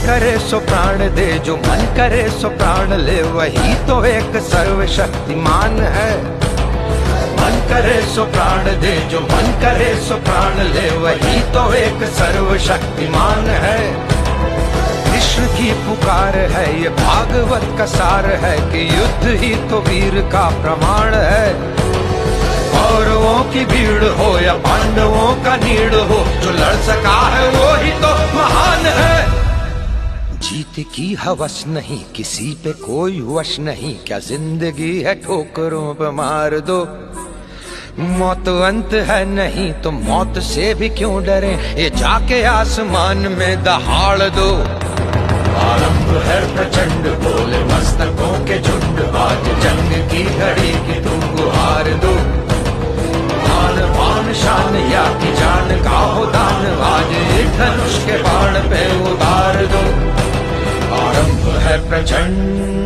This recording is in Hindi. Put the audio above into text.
करे सो प्राण दे, जो मन करे सो प्राण ले, वही तो एक सर्वशक्तिमान है। मन करे सो प्राण दे, जो मन करे सो प्राण ले, वही तो एक सर्वशक्तिमान है। कृष्ण की पुकार है, ये भागवत का सार है कि युद्ध ही तो वीर का प्रमाण है। कौरवों की भीड़ हो या पांडवों का नीड़ हो, जो लड़ सका है वो ही तो महान है। जीत की हवस नहीं, किसी पे कोई वश नहीं, क्या जिंदगी है ठोकरों पे मार दो। मौत अंत है नहीं तो मौत से भी क्यों डरे, ये जाके आसमान में दहाड़ दो। आरंभ है प्रचंड, बोले मस्तकों के झुंड, आज जंग की घड़ी की तुम गुहार दो। आन बान शान या की जान का हो दान, आज धनुष के बाण पे उतार दो। आरंभ है प्रचंड।